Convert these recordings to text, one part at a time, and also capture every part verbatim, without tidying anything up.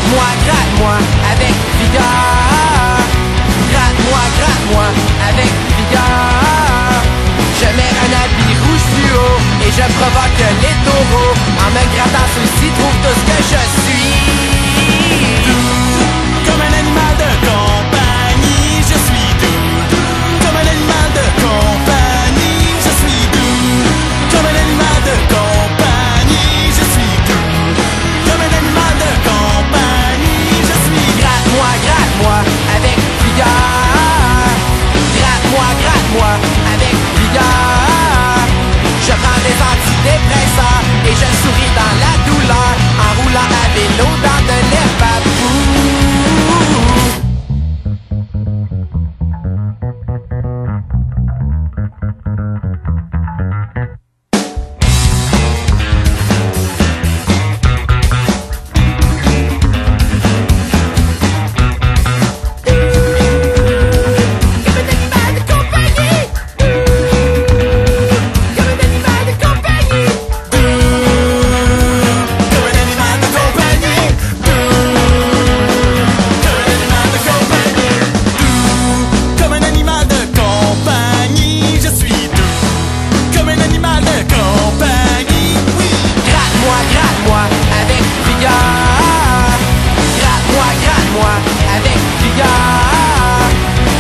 Gratte-moi, gratte-moi avec vigueur. Gratte-moi, gratte-moi avec vigueur. Je mets un habit rouge fluo et je provoque les taureaux. En me grattant, ceux-ci trouvent tout ce que je suis. Doux, comme un animal de compagnie, je suis doux. Comme un animal de compagnie, je suis doux. Comme un animal de compagnie, je suis doux. Comme un animal de compagnie, je suis. Gratte-moi, gratte-moi avec vigueur. Gratte-moi, gratte-moi avec vigueur. Je prends des antidépresseurs et je souris dans la douleur en roulant à vélo dans de l'herbe à bout.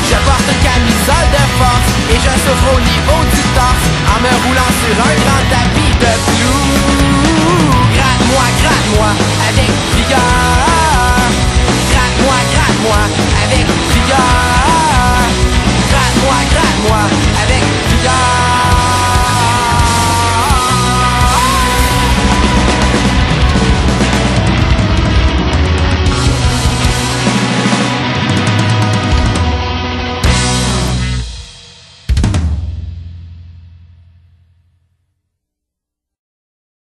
Et je souffre au niveau du torse en me roulant sur un grand tapis.